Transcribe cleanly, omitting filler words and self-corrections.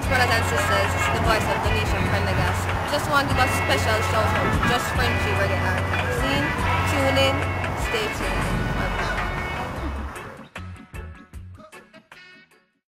brothers and sisters, this is the voice of Donisha Prendergast. Just want to give a special shout out to Just Frenchy Reggae Archive. Tune in, stay tuned.